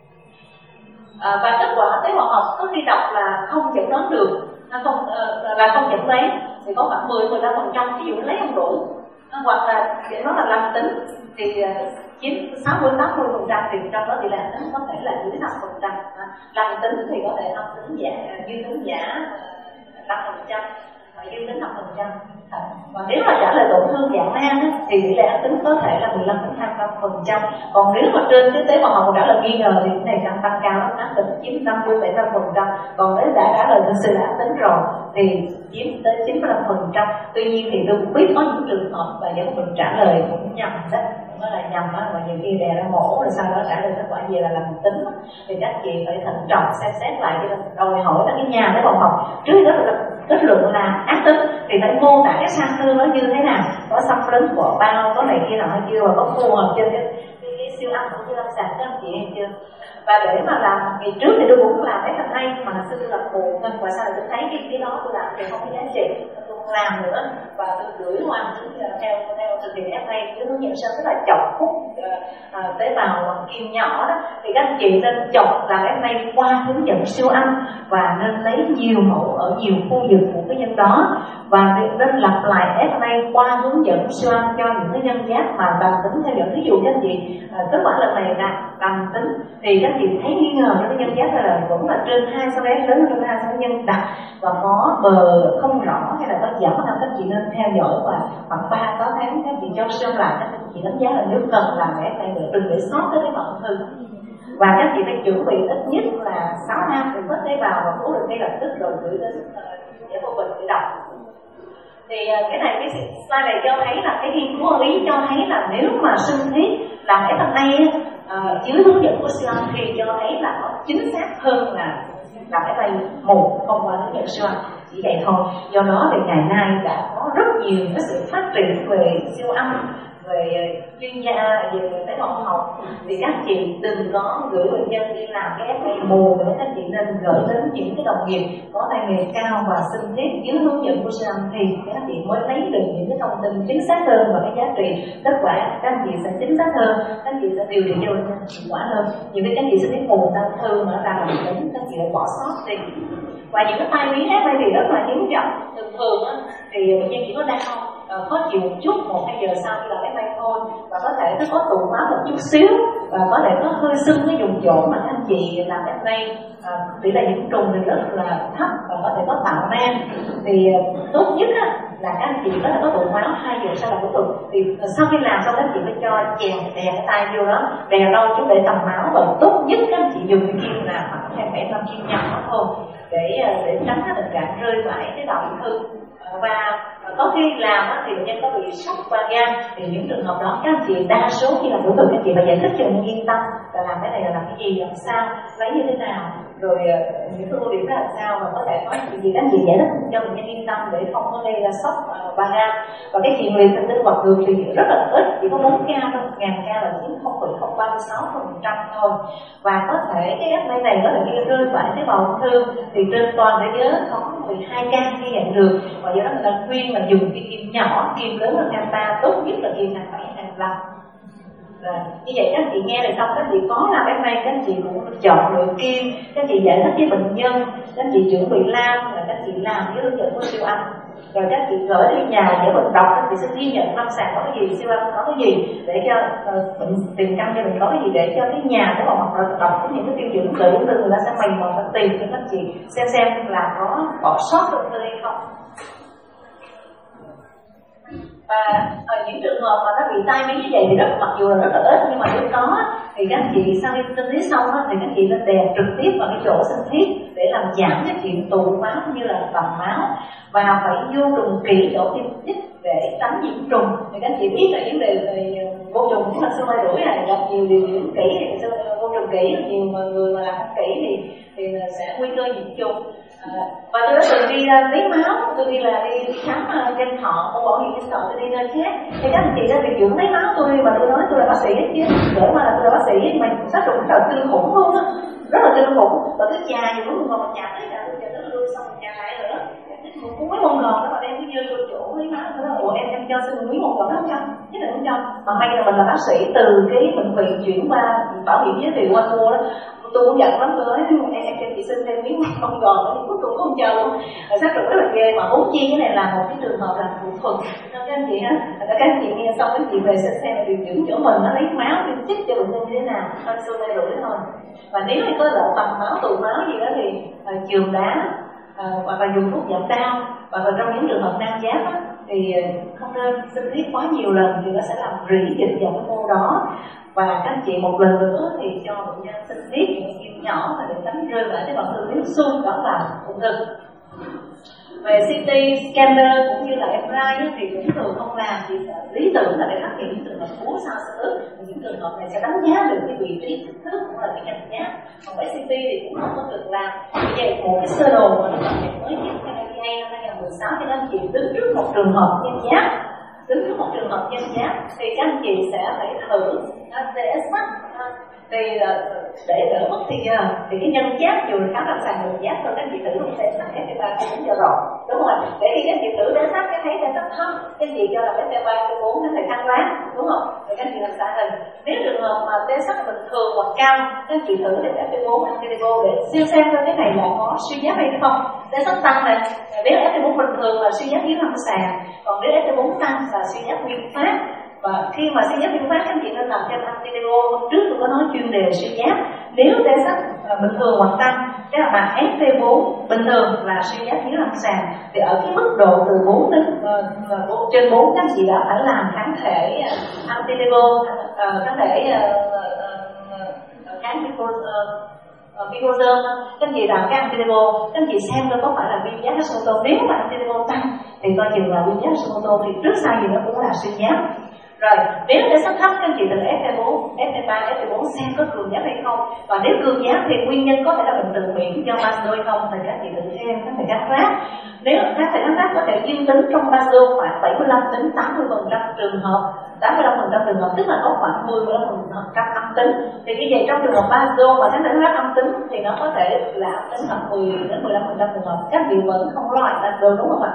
Và kết quả tế bào học có khi đọc là không chẩn đoán được, không chẩn đoán thì có khoảng 10-15%, ví dụ lấy không đủ, hoặc là để nó là lành tính thì chiếm 60-80%, thì trong đó tỷ lệ tính có thể là dưới 5%. Lành tính thì có thể âm tính giả, dương tính giả 5%, dương tính 5%. Và nếu mà trả lời tổn thương dạng nang thì tỷ lệ âm tính có thể là 15-20%. 95%. Còn nếu mà trên cái tế bào học trả lời nghi ngờ thì cái này càng tăng cao lắm, ác tính chiếm 50-75%. Còn nếu đã trả lời thực sự là ác tính rồi thì chiếm tới 95%. Tuy nhiên thì tôi cũng biết có những trường hợp và những mình trả lời cũng nhầm đó, nó là nhầm á, mà nhiều khi đè ra mổ rồi sau đó trả lời kết quả gì là lành tính á. Thì các chị phải thận trọng xem xét lại, cho nên đòi hỏi là cái nhà tế bào học trước đó là kết luận là ác tính thì phải mô tả cái sang thương nó như thế nào, có xâm lấn của bao, có này kia nào hay chưa, và có phù hợp trên cái siêu âm cũng như lâm sàng các anh chị hay chưa. Và để mà làm ngày trước thì tôi cũng làm cái thằng hay, mà xưa tôi làm buồn nên và sau này tôi thấy cái đó tôi làm thì không có giá trị, tôi không làm nữa và tôi gửi qua theo thực hiện FA cái hướng dẫn sơ, tức là chọc hút tế bào bằng kim nhỏ đó. Thì các anh chị nên chọc làm FA qua hướng dẫn siêu âm và nên lấy nhiều mẫu ở nhiều khu vực của cái nhân đó, và nên lặp lại FA qua hướng dẫn siêu âm cho những cái nhân giác mà lành tính theo dõi. Ví dụ các anh chị kết quả lần này là lành tính thì các anh chị thấy nghi ngờ cái nhân giác là vẫn là trên 2 cm, lớn hơn 2 cm nhân đặc và có bờ không rõ hay là có giảm hơn, các chị nên theo dõi và khoảng 3-6 tháng các chị cho siêu lại, các chị đánh giá là nếu cần làm FA đừng để sót tới cái bệnh ung thư. Và các chị phải chuẩn bị ít nhất là 6 năm để mất tế bào và cố được ngay lập tức rồi gửi đến giải phẫu bệnh để đọc. Thì cái này, cái slide này cho thấy là cái nghiên cứu ở Ý cho thấy là nếu mà sinh thiết làm FA dưới hướng dẫn của siêu âm thì cho thấy là nó chính xác hơn là làm FA một không qua hướng dẫn siêu âm, chỉ vậy thôi. Do đó thì ngày nay đã có rất nhiều cái sự phát triển về siêu âm, về chuyên gia về tế bào học, thì các chị đừng có gửi bệnh nhân đi làm cái FA mù nữa, các chị nên gửi đến những cái đồng nghiệp có tay nghề cao và sinh thiết dưới hướng dẫn của siêu âm thì các chị mới lấy được những cái thông tin chính xác hơn và cái giá trị kết quả các chị sẽ chính xác hơn, các chị sẽ điều trị cho bệnh nhân hiệu quả hơn. Nhiều khi các chị sinh thiết mù tăng thư mà nó ra làm tính các chị lại bỏ sót đi. Và những cái tai biến FA thì rất là hiếm gặp, thường á thì bệnh nhân chỉ có đau khó chịu một chút, 1-2 giờ sau khi làm FA thôi, và có thể nó có tụ máu một chút xíu và có thể nó hơi sưng cái vùng chỗ mà các anh chị làm FA tỷ lệ nhiễm trùng thì rất là thấp và có thể có tạo men. Thì tốt nhất á, là các anh chị có thể có tụ máu 2 giờ sau là phẫu thuật, thì sau khi làm xong các anh chị phải cho chèn đè cái tay vô đó, đè đâu chứ để tầm máu, và tốt nhất các anh chị dùng cái kim là khoảng 2,5 kim nhỏ thôi để tránh cái tình trạng rơi vãi cái bào ung thư. Và có khi làm thì bệnh nhân có bị sốc qua gan, thì những trường hợp đó các anh chị đa số khi làm phẫu thuật các chị phải giải thích cho bệnh nhân yên tâm là làm cái này là làm cái gì, làm sao, lấy như thế nào, rồi những cái ưu điểm là làm sao, và có thể nói chuyện gì các anh chị giải thích cho bệnh nhân yên tâm để không có gây ra sốc qua gan. Và cái truyền liệt thần kinh bật ngược thì rất là ít, chỉ có 4 ca thôi, 1000 ca là chiếm 0,036% thôi. Và có thể cái FA này có thể gây rơi vãi tế bào ung thư, thì trên toàn thế giới có 12 ca ghi nhận được, và do đó người ta khuyên là dùng cái kim nhỏ, kim lớn hơn Gamma, tốt nhất là kim 2,25. Như vậy các chị nghe này xong, các chị có làm FA, các chị cũng chọn lựa kim, các chị giải thích với bệnh nhân, các chị chuẩn bị làm, và các chị làm với hướng dẫn của siêu âm, rồi các chị gửi đi nhà để bệnh đọc, các chị sẽ ghi nhận lâm sàng có cái gì, siêu âm có cái gì, để cho bệnh tìm căn cho mình có cái gì, để cho cái nhà cái phòng học đọc những cái tiêu chuẩn gửi từ người ta sẽ mình một tìm cho các chị xem là có bỏ sót được hay không. Và những trường hợp mà nó bị tai biến như vậy thì mặc dù là rất là ít, nhưng mà nếu có thì các chị sau khi sinh thiết xong thì các chị nên đè trực tiếp vào cái chỗ sinh thiết để làm giảm cái chuyện tụ máu như là tầm máu, và phải vô trùng kỹ chỗ tiêm chích để tránh nhiễm trùng. Thì các chị biết là vấn đề về vô trùng cũng là xương mai rủi này, gặp nhiều điều dưỡng kỹ thì vô trùng kỹ, nhiều người mà làm không kỹ thì sẽ nguy cơ nhiễm trùng. Và tôi đã từng đi lấy máu, tôi đi khám trên họ, không bảo hiểm nhân thọ, tôi đi nơi khác thì các anh chị ra điều dưỡng lấy máu tôi, mà tôi nói tôi là bác sĩ ấy chứ, để mà là tôi là bác sĩ mà sát trùng rất là kinh khủng luôn á, rất là kinh khủng. Và cứ chà nhiều lúc mà mình chặt đấy, tôi chặt tới lui xong mình chà lại nữa, một cú mấy môn gòn đó mà đem cái dơ tôi chỗ lấy máu, tôi nói ủa em cho xin quý môn gòn nó không cho, chứ là không cho. Mà may là mình là bác sĩ từ cái bệnh viện chuyển qua bảo hiểm giới thiệu qua mua đó, tôi cũng giận lắm, tôi nói em cho chị xin thêm miếng mông gòn nữa, cuối cùng không cho luôn. Sát trùng rất là ghê, mà huống chi cái này là một cái trường hợp làm thủ thuật. Nên các anh chị á, các anh chị nghe xong các chị về sẽ xem điều dưỡng chỗ mình nó lấy máu tiêm chích cho bệnh nhân như thế nào, thôi xô tay rủi thôi. Và nếu như có lộ tầm máu, tụ máu gì đó thì chườm đá hoặc là dùng thuốc giảm đau, hoặc là trong những trường hợp nam giáp á, thì không nên sinh thiết quá nhiều lần thì nó sẽ làm rỉ dịch vào cái mô đó. Và các anh chị một lần nữa thì cho bệnh nhân sinh thiết những kim nhỏ và để tránh rơi lại cái bằng thư xung đó là ung thư. Về CT scanner cũng như là MRI thì cũng thường không làm, chỉ lý tưởng là để phát hiện những trường hợp cú sao xứ, những trường hợp này sẽ đánh giá được cái vị trí kích thước cũng là cái nhận giá. Còn với CT thì cũng không có được làm. Vậy một cái sơ đồ mà nó cập nhật mới nhất theo FDA năm 2016 thì các anh chị đứng trước một trường hợp nhân giá, đứng trước một trường hợp nhân giá thì các anh chị sẽ phải thử TSH thì để đỡ mất thì cái nhân giác dù khá là sàn được giác rồi các anh chị thử luôn TSH FT3 cũng cho rồi, đúng không ạ? Để khi các anh chị thử TSH cái thấy TSH thấp, các anh chị cho là FT3 FT4 nó phải thăng lá, đúng không? Rồi các anh chị làm xạ hình. Nếu trường hợp mà TSH bình thường hoặc cao, các anh chị thử để FT4 FT5 để xem coi cái này là có suy giáp hay không. TSH tăng này, nếu FT4 bình thường là suy giáp dưới lâm sàng, còn nếu FT4 tăng là suy giáp nguyên phát. Và khi mà suy giáp nguyên phát các anh chị nên làm thêm anti-DO. Hôm trước tôi có nói chuyên đề suy giáp. Nếu TSH bình thường hoặc tăng, cái là bạn FT4 bình thường là suy giáp dưới lâm sàng, thì ở cái mức độ từ 4 đến trên 4 các anh chị đã phải làm kháng thể anti-DO, kháng thể kháng Microderm. Các anh chị làm cái anti-DO, các anh chị xem coi có phải là viêm giác Hashimoto. Nếu mà anti-DO tăng thì coi chừng là viêm giác Hashimoto, thì trước sau gì nó cũng là suy giáp. Rồi, nếu TSH thấp các anh chị từ FT4, FT3, FT4 xem có cường giáp hay không. Và nếu cường giáp thì nguyên nhân có thể là bệnh tự miễn do Maslow hay không, thì các anh chị tự xem các thể kháng rác. Nếu các thể kháng rác có thể dương tính trong Maslow khoảng 75 đến 80% trường hợp, 85% trường hợp, tức là có khoảng 10-15% âm tính. Thì như vậy trong trường hợp Maslow mà các thể kháng rác âm tính thì nó có thể là âm tính khoảng 10 đến 15% trường hợp, các vị vẫn không loại ra được, đúng không ạ?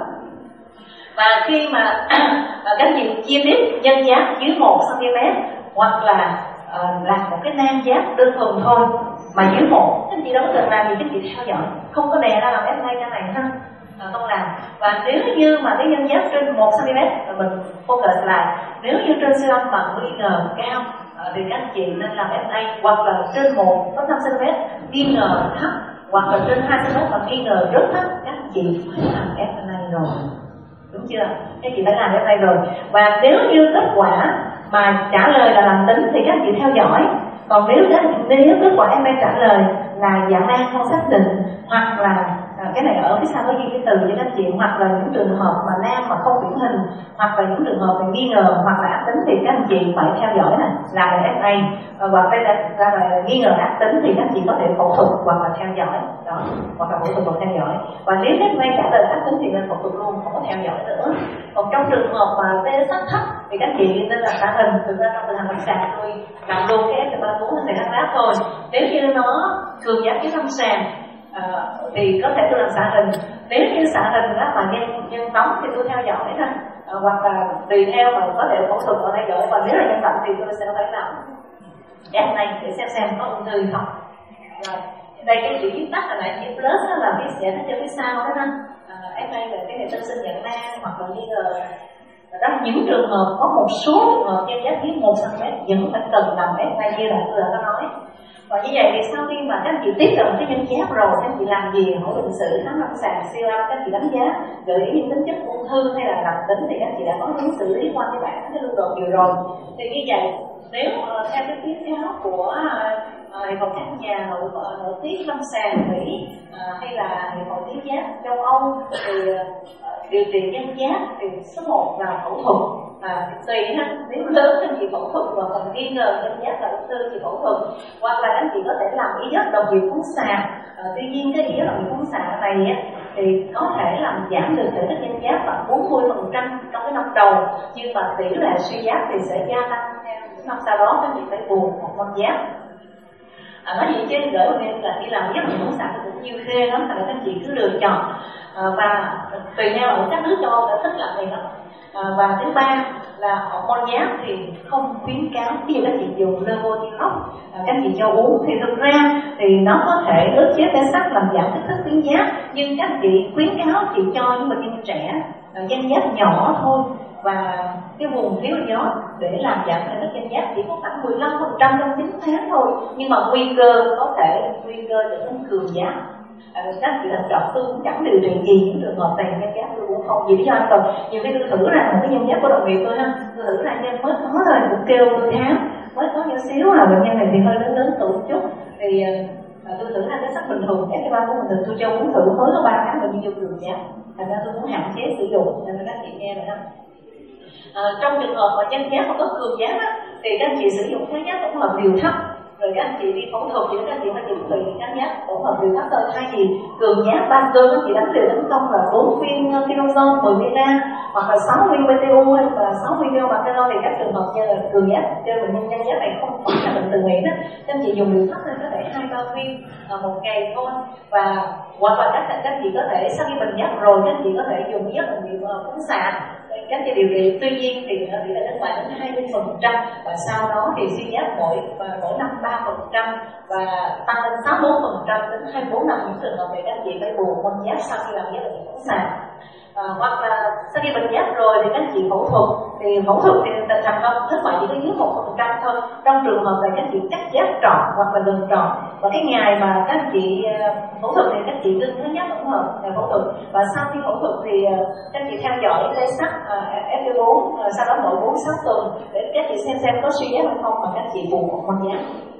Và khi mà các anh chị chia tiếp nhân giác dưới 1 cm hoặc là làm một cái nang giác đơn thuần thôi mà dưới 1, các anh chị đâu có cần làm gì, các anh chị theo dõi, không có đè ra làm FA cái này ha, không làm. Và nếu như mà cái nhân giác trên 1 cm mình focus lại, nếu như trên siêu âm mà nghi ngờ cao thì các anh chị nên làm FA, hoặc là trên 1,5 cm nghi ngờ thấp, hoặc là trên 2 cm mà nghi ngờ rất thấp, các anh chị phải làm FA rồi. Đúng chưa? Các chị phải làm cái này rồi. Và nếu như kết quả mà trả lời là lành tính thì các chị theo dõi. Còn nếu kết quả em trả lời là dạng nang không xác định, hoặc là cái này ở phía sau có ghi cái từ cho các chị, hoặc là những trường hợp mà nang mà không điển hình, hoặc là những trường hợp mà nghi ngờ hoặc là ác tính thì các anh chị phải theo dõi này, làm lại FA. Và đây là nghi ngờ ác tính thì các chị có thể phẫu thuật hoặc là theo dõi đó, hoặc là phẫu thuật hoặc theo dõi. Và nếu FA trả lời ác tính thì nên phẫu thuật luôn, không có theo dõi nữa. Còn trong trường hợp mà TSH thấp thì các chị nên là xạ hình. Thực ra trong thực hành lâm sàng tôi làm luôn cái FT3 4 này rác thôi. Nếu như nó cường giáp với lâm sàng thì có thể tôi làm xạ hình. Nếu như xạ hình đó mà nhân tống thì tôi theo dõi thôi, hoặc là tùy theo mà có thể phẫu thuật ở theo dõi. Và nếu là nhân tống thì tôi sẽ phải làm cái này để xem có ung thư không. Rồi đây cái chữ viết tắt là lại chữ plus đó, là viết sẽ nó cho phía sau đó ha. FA là cái này tân sinh nhận nang hoặc là nghi ngờ. Đó là những trường hợp có một số trường hợp nhân giác dưới 1 cm vẫn phải cần làm FA như là tôi đã nói. Và như vậy thì sau khi mà các anh chị tiếp cận cái nhân giác rồi, các anh chị làm gì? Hỏi bệnh sử, khám lâm sàng, siêu âm, các anh chị đánh giá gợi ý những tính chất ung thư hay là lành tính thì các anh chị đã có hướng xử lý qua cái bảng cái lưu đồ nhiều rồi. Thì như vậy nếu theo cái khuyến cáo của Hiệp hội các nhà nội tiết lâm sàng Mỹ hay là Hiệp hội tuyến giáp châu Âu thì điều trị nhân giác thì số 1 là phẫu thuật. Tùy ha, nếu lớn thì chị phẫu thuật, và còn nghi ngờ nhân giác là ung thư thì phẫu thuật, hoặc là anh chị có thể làm ý giấc đồng nghiệp phóng xạ. Tuy nhiên cái ý giấc đồng nghiệp phóng xạ này á, thì có thể làm giảm được thể tích nhân giác bằng 40% trong cái năm đầu, nhưng mà tỷ lệ suy giáp thì sẽ gia tăng theo những năm sau đó. Các chị phải buồn một con giáp. Nói gì chứ gửi một em là đi làm giấc đồng nghiệp phóng xạ cũng nhiều khê lắm, thành ra các chị cứ lựa chọn. Và tùy theo ở các nước châu Âu đã thích làm này lắm. Và thứ ba là hormone giáp thì không khuyến cáo. Ví dụ các chị dùng levotirox, các chị cho uống thì thực ra thì nó có thể ức chế TSH làm giảm kích thích tuyến giáp, nhưng các chị khuyến cáo chị cho những bệnh nhân trẻ nhân giáp nhỏ thôi, và cái vùng thiếu gió để làm giảm thể tích nhân giáp chỉ có khoảng 15% trong 9 tháng thôi, nhưng mà nguy cơ có thể dẫn đến cường giáp Các chị là chọn tôi cũng chẳng điều trị gì những trường hợp này, nhân giáp tôi cũng không vì lý do an toàn. Nhiều khi tôi thử ra một cái nhân giáp của đồng nghiệp tôi ha, tôi thử ra nhân mới có rồi cũng kêu tôi khám, mới có nhỏ xíu là bệnh nhân này thì hơi lớn tuổi một chút, thì tôi thử ra cái sắc bình thường, cái ba của mình thì tôi cho uống thử mới có 3 tháng bệnh nhân vô cường giáp, thành ra tôi cũng hạn chế sử dụng, nên các chị nghe rồi ha. Trong trường hợp mà nhân giáp mà có cường giáp á, thì các chị sử dụng kháng giáp tổng hợp liều thấp, rồi các anh chị đi phẫu thuật thì các anh chị phải chuẩn bị kháng giáp tổng hợp liều thấp thôi. Thay vì cường giáp ban cơn các chị đánh liều tấn công là 4 viên Kinozone 10 mg hoặc là 6 viên BTU hay là 6 viên Bacillon, thì các trường hợp như là cường giáp trên bệnh nhân nhân giáp này không phải là bệnh tự miễn đó, các anh chị dùng liều thấp nên có thể 2-3 viên một ngày thôi, và hoặc là các chị có thể sau khi bình giáp rồi các chị có thể dùng giáp bệnh viện phóng xạ các chị điều trị. Tuy nhiên thì nó tỷ lệ thất bại đến 20%, và sau đó thì suy giáp mỗi năm 3% và tăng lên 64% đến 24 năm những trường hợp thì các chị phải bù môn giáp sau khi làm giáp bệnh viện phóng xạ. Hoặc là sau khi bệnh giáp rồi thì các chị phẫu thuật, thì phẫu thuật thì thành công thất bại chỉ có dưới 1% thôi. Trong trường hợp là các chị cắt giáp trọn hoặc là gần trọn, và cái ngày mà các chị phẫu thuật thì các chị ngưng kháng giáp tổng hợp phẫu thuật, và sau khi phẫu thuật thì các chị theo dõi test sắt FT4 sau đó mỗi 4-6 tuần để các chị xem có suy giáp hay không, và các chị bù một môn giáp.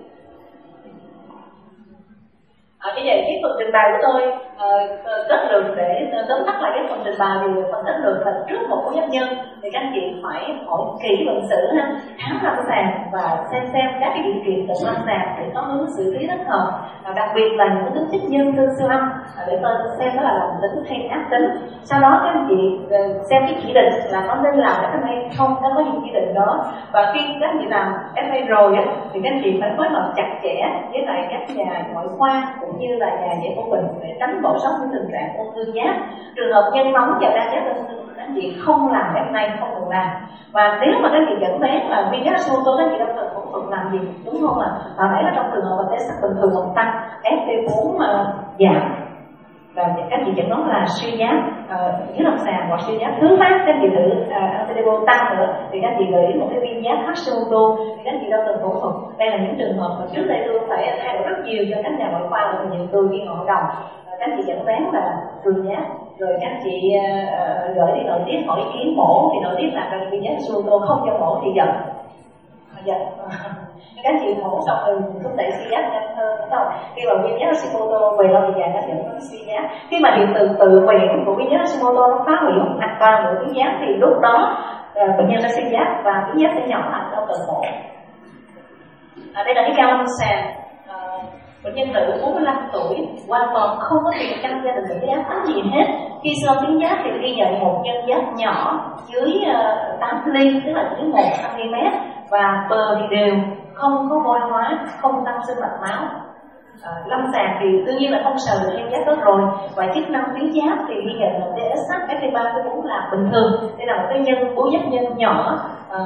Như vậy cái phần trình bày của tôi kết luận để tóm tắt lại cái phần trình bày thì phần kết luận là trước một khối giáp nhân thì các anh chị phải hỏi kỹ bệnh sử, khám lâm sàng và xem các cái điều kiện bệnh lâm sàng để có hướng xử lý thích hợp, đặc biệt là những tính chất nhân tương siêu âm để coi xem nó là lành tính hay ác tính. Sau đó các anh chị xem cái chỉ định là có nên làm FA hay không, nó có những chỉ định đó, và khi các anh chị làm FA rồi thì các anh chị phải phối hợp chặt chẽ với lại các nhà ngoại khoa cũng như là nhà giải phẫu bệnh để tránh bỏ sót những tình trạng ung thư giáp. Trường hợp nhân nóng và đa giáp ung thư các anh chị không làm FA, không được làm. Và nếu mà các anh chị dẫn đến là viêm giáp siêu tôi các anh chị đâu cần phẫu thuật làm gì, đúng không ạ? Và nãy là trong trường hợp mà test sắc bình thường còn tăng, FT4 mà giảm và các chị chẩn đoán là suy giáp dưới lâm sàng hoặc suy giáp thứ phát, các chị thử antibody tăng nữa thì các chị gửi một cái viêm giáp Hashimoto thì các chị đâu cần phẫu thuật. Đây là những trường hợp mà trước đây tôi phải thay đổi rất nhiều cho các nhà ngoại khoa và những tôi khi hội đồng các chị chẩn đoán là cường giáp, rồi các chị gửi đi nội tiết hỏi ý kiến mổ thì nội tiết làm ra viêm giáp Hashimoto, không cho mổ thì giận. Các chị mổ xong rồi thúc đẩy suy giáp nhanh hơn, đúng không? Khi mà viêm giáp Hashimoto về lâu về dài nó dẫn đến suy giáp. Khi mà hiện tượng tự nguyện của viêm giáp Hashimoto nó phá hủy hoàn toàn của tuyến giáp thì lúc đó bệnh nhân đã suy giáp và tuyến giáp sẽ nhỏ lại sau tuần mổ. Đây là cái cao lâm sàng. Bệnh nhân nữ 45 tuổi hoàn toàn không có tiền căn gia đình bệnh giáp tính gì hết. Khi siêu âm tuyến giáp thì ghi nhận một nhân giáp nhỏ dưới 8 ly, tức là dưới 1 cm, và bờ thì đều, không có vôi hóa, không tăng sinh mạch máu. Lâm sàng thì đương nhiên là không sờ được nhân giáp đó rồi, và chức năng tuyến giáp thì ghi nhận là TSH, FT3 cũng là bình thường. Đây là một cái nhân bú giáp nhân nhỏ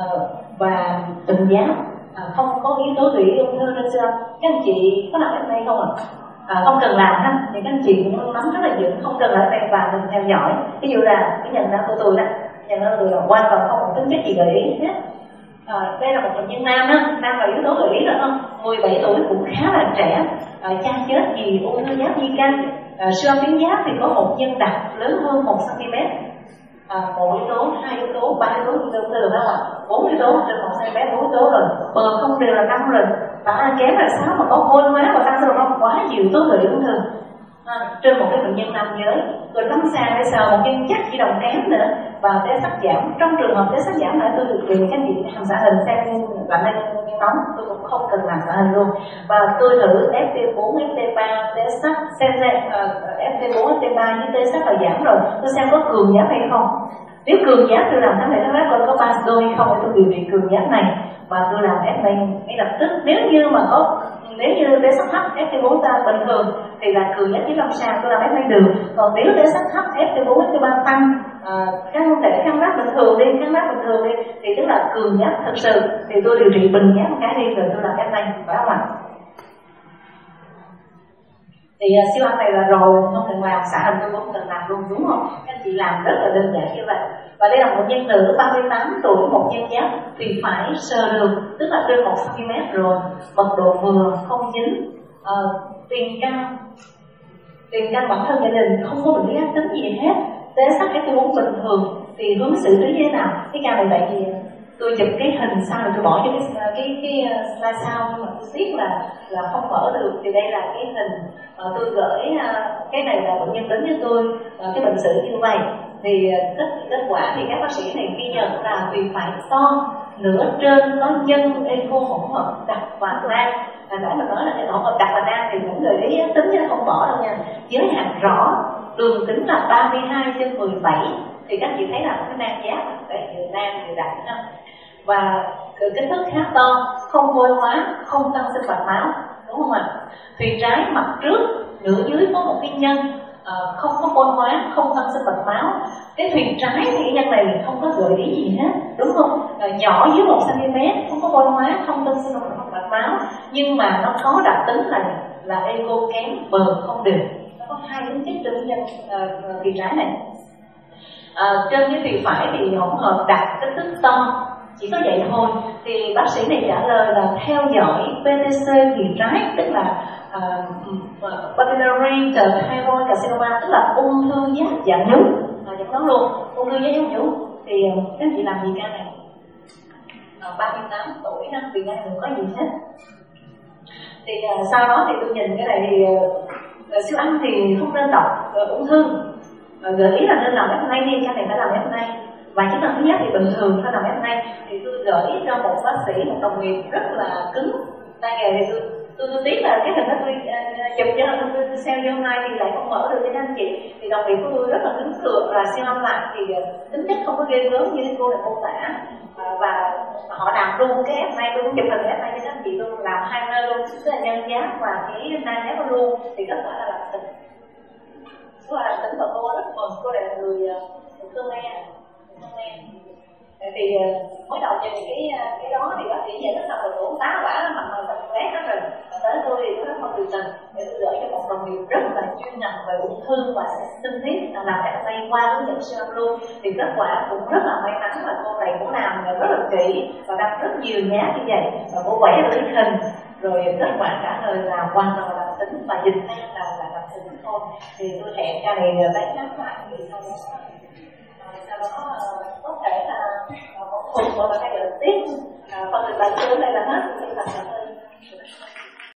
và bình giáp, không có yếu tố tùy ung thư nên siêu âm. Các anh chị có làm cái này không ạ? Không cần làm ha, thì các anh chị cũng nắm rất là vững, không cần làm cái này và mình theo dõi. Ví dụ là cái nhận ra của tôi đó, nhận ra tôi là hoàn toàn không có tính chất gì gợi ý hết. Đây là một bệnh nhân nam đó, nam là yếu tố gợi ý rồi không? 17 tuổi cũng khá là trẻ, cha chết vì ung thư giáp di căn, siêu âm tuyến giáp thì có một nhân đặc lớn hơn 1 cm. Một yếu tố, 2 yếu tố, 3 yếu tố ung thư được không ạ? 4 yếu tố trên 1 cm, 4 yếu tố rồi, bờ không đều là 5 lần, tả kém là 6 mà có vôi hóa và tăng sinh không? Quá nhiều yếu tố gợi ý ung thư trên một cái bệnh nhân nam giới. Rồi lâm sàng để sờ một nhân chất chỉ đồng kém nữa và té sắc giảm. Trong trường hợp té sắc giảm lại tôi được truyền các chị làm xạ hình xem lạnh hay nóng, tôi cũng không cần làm xạ hình luôn, và tôi thử FT4, FT3, té sắc xem FT4, FT3 với té sắc là giảm rồi, tôi xem có cường giáp hay không. Nếu cường giáp tôi làm kháng thể kháng coi có basdo hay không để tôi điều trị cường giáp này, và tôi làm FA ngay lập tức. Nếu như té sắc thấp FT4 ta bình thường thì là cường giáp với lâm sàng tôi làm FA được. Còn nếu té sắc thấp FT4, FT3 tăng kháng thể kháng rác bình thường đi, thì tức là cường giáp thực sự thì tôi điều trị bình giáp một cái đi rồi tôi làm FA, phải không ạ? Thì siêu âm này là rồi, không cần làm, xạ hình tôi cũng không cần làm luôn, đúng không? Các anh chị làm rất là đơn giản như vậy. Và đây là một nhân nữ 38 tuổi, một nhân giáp thì phải sờ được, tức là trên 1 cm rồi, mật độ vừa, không dính, tiền căn Tiền căn bản thân gia đình không có bệnh lý ác tính gì hết, tế sắc cái tôi uống bình thường thì hướng xử lý như thế nào? Cái ca này vậy thì tôi chụp cái hình sau rồi tôi bỏ cho cái slide sau, nhưng mà tôi tiếc là không mở được. Thì đây là cái hình tôi gửi, cái này là bệnh nhân đến với tôi cái bệnh sử như vậy. Thì kết quả thì các bác sĩ này ghi nhận là vì phải to, nửa trên có nhân eco hỗn hợp đặc và nang. Nãy mà nói là cái hỗn hợp đặc và nang thì cũng gợi ý tính chứ không bỏ đâu nha. Giới hạn rõ, đường kính là 32/17. Thì các chị thấy là cái nang giáp đây, nang thì đặc ha. Và kích thước khá to, không vôi hóa, không tăng sinh mạch máu, đúng không ạ? Thùy trái mặt trước, nửa dưới có một cái nhân, không có vôi hóa, không tăng sinh mạch máu. Cái thùy trái thì cái nhân này không có gợi ý gì hết, đúng không? Nhỏ dưới 1 cm, không có vôi hóa, không tăng sinh mạch máu, nhưng mà nó có đặc tính là eco kém, bờ không đều. Nó có hai tính chất trên nhân thùy trái này. Trên cái thùy phải thì hỗn hợp đặc, kích thước to, chỉ có vậy thôi. Thì bác sĩ này trả lời là theo dõi PTC thùy trái, tức là pulmonary thyroid carcinoma, tức là ung thư giáp dạng nhú, giống đó luôn, ung thư giáp dạng nhú. Thì các chị làm gì ca này? 38 tuổi ha, vì đang đừng có gì hết. Thì sau đó thì tôi nhìn cái này thì siêu âm thì không nên đọc ung thư, gợi ý là nên làm FNA đi, ca này phải làm FNA. Và chức năng thứ nhất thì bình thường phải làm FNA. Thì tôi gửi cho một bác sĩ, một đồng nghiệp rất là cứng tay nghề. Thì tôi tiếc là cái hình đó tôi chụp cho tôi xem vô hôm nay thì lại không mở được cho anh chị. Thì đồng nghiệp của tôi rất là cứng cựa và siêu âm lại thì tính chất không có ghê gớm như cô này mô tả. Và họ làm luôn cái FNA, tôi cũng chụp hình FNA cho các anh chị, tôi làm hai nơi luôn, tức là nhân giáp và cái nang giáp luôn. Thì kết quả là làm tỉnh. Cô là làm tỉnh và cô rất mừng, cô là người Khmer. Thì mới đầu nhìn cái đó thì bác sĩ nhìn nó thật là đủ tá quả, mặt mày thật lét hết rồi. Tới tôi thì tôi không từ tình, để tôi gửi cho một đồng nghiệp rất là chuyên ngành về ung thư và sinh thiết làm FNA qua hướng dẫn siêu âm luôn. Thì kết quả cũng rất là may mắn là cô này cũng làm rất là kỹ và đăng rất nhiều nhá như vậy, và cô quay được cái hình rồi kết quả trả lời là hoàn toàn là tính và dịch ra là làm tính thôi. Thì tôi hẹn ca này lấy ngắn lại thì sau đó có thể là một phần hoặc là hay là tiếp phần bài chương này là hết.